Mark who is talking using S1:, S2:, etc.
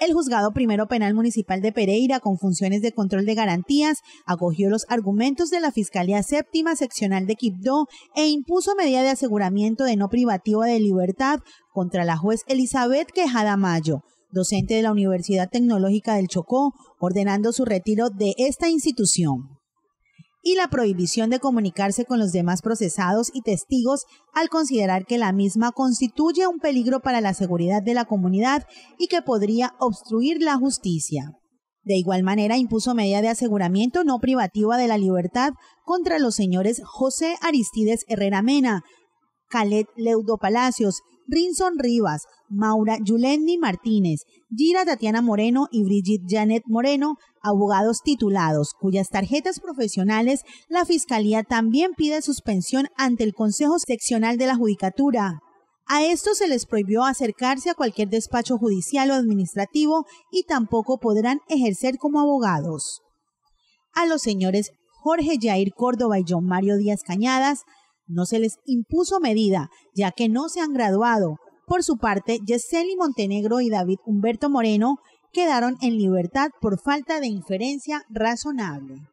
S1: El Juzgado Primero Penal Municipal de Pereira, con funciones de control de garantías, acogió los argumentos de la Fiscalía Séptima Seccional de Quibdó e impuso medida de aseguramiento de no privativa de libertad contra la juez Elizabeth Quejada Mayo, docente de la Universidad Tecnológica del Chocó, ordenando su retiro de esta institución, y la prohibición de comunicarse con los demás procesados y testigos al considerar que la misma constituye un peligro para la seguridad de la comunidad y que podría obstruir la justicia. De igual manera, impuso medida de aseguramiento no privativa de la libertad contra los señores José Aristides Herrera Mena, Khaled Leudo Palacios, Rinson Rivas, Maura Yulendi Martínez, Gira Tatiana Moreno y Brigitte Janet Moreno, abogados titulados, cuyas tarjetas profesionales la Fiscalía también pide suspensión ante el Consejo Seccional de la Judicatura. A estos se les prohibió acercarse a cualquier despacho judicial o administrativo y tampoco podrán ejercer como abogados. A los señores Jorge Jair Córdoba y John Mario Díaz Cañadas no se les impuso medida, ya que no se han graduado. Por su parte, Yeseli Montenegro y David Humberto Moreno quedaron en libertad por falta de inferencia razonable.